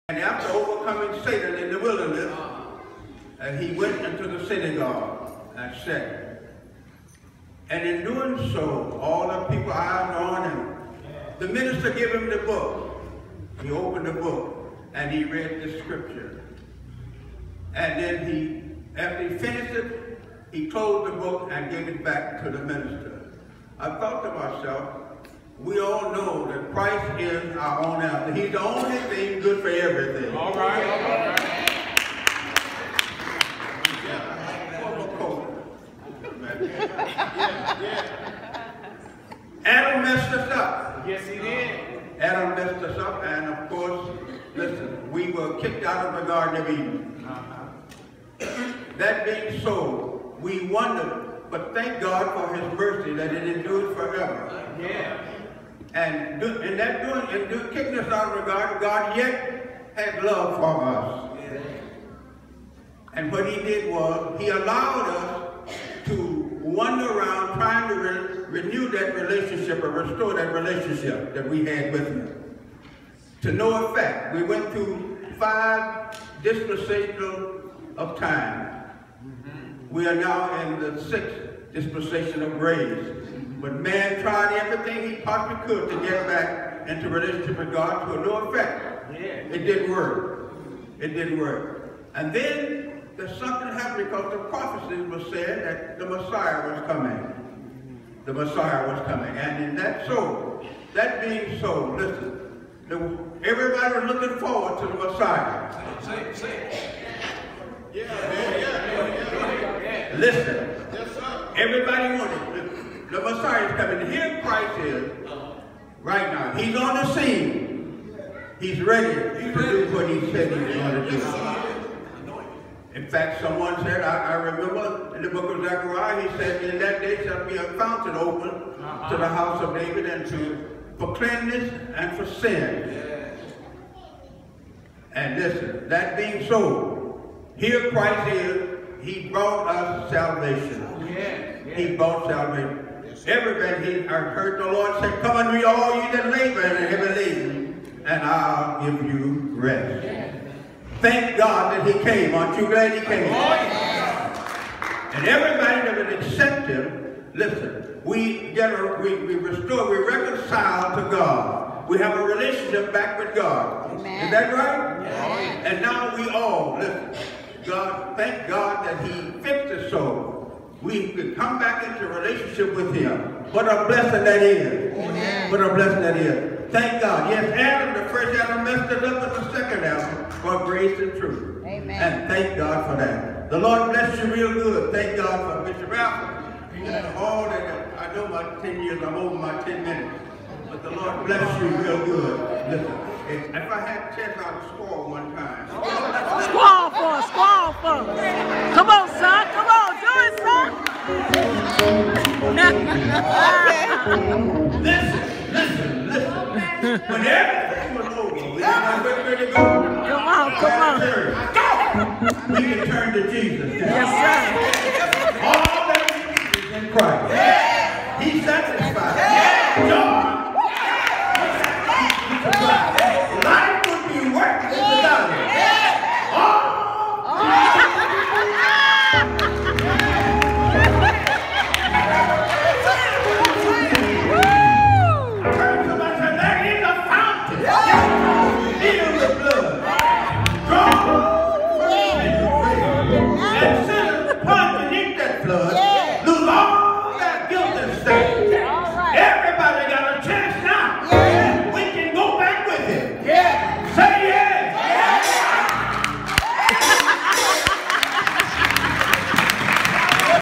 And after overcoming Satan in the wilderness, and he went into the synagogue and sat. And in doing so, all the people eyed on him. The minister gave him the book. He opened the book and he read the scripture. And then after he finished it, he closed the book and gave it back to the minister. I thought to myself, we all know that Christ is our own answer. He's the only thing good for everything. All right, all right. Adam messed us up. Yes, he did. Adam messed us up, and of course, listen, we were kicked out of the Garden of Eden. That being so, we wondered, but thank God for his mercy that it endured forever. Yeah. And kicking us out of the garden, God yet had love for us. Yeah. And what he did was, he allowed us to wander around trying to renew that relationship or restore that relationship that we had with him. To no effect. We went through 5 dispensations of time. We are now in the 6th dispensation of grace. But man tried everything he possibly could to get back into relationship with God to no effect. Yeah. It didn't work. It didn't work. And then there's something happened because the prophecies were said that the Messiah was coming. The Messiah was coming. And in that being so, listen, everybody was looking forward to the Messiah. Listen, everybody wanted the Messiah is coming. Here Christ is right now. He's on the scene. He's ready to do what he said he was going to do. In fact, someone said, I remember in the book of Zechariah, he said, in that day shall be a fountain open to the house of David and for cleanness and for sin. And listen, that being so, here Christ is, he brought us salvation. He brought salvation. Everybody, I heard the Lord say, come unto me all ye that labor and are heavy laden, and I'll give you rest. Thank God that he came. Aren't you glad he came? And everybody that would accept him, listen, we restore, we reconcile to God. We have a relationship back with God. Amen. Is that right? Yes. And now we all, listen, God, thank God that he fixed us so we could come back into a relationship with him. What a blessing that is. Amen. What a blessing that is. Thank God. Yes, Adam, the first Adam messed it up, but the second Adam for grace and truth. Amen. And thank God for that. The Lord bless you real good. Thank God for Bishop Alfred. And all that, I know my 10 years, I'm over my 10 minutes. But the Lord bless you real good. Listen, if I had a chance, I would squall one time. Squall for us, squall for us. Come on, son. Come on, do it, son. Listen. When everything was over, we had ready to go. Come on. We can turn to Jesus. Yes, sir. All that we need is in Christ.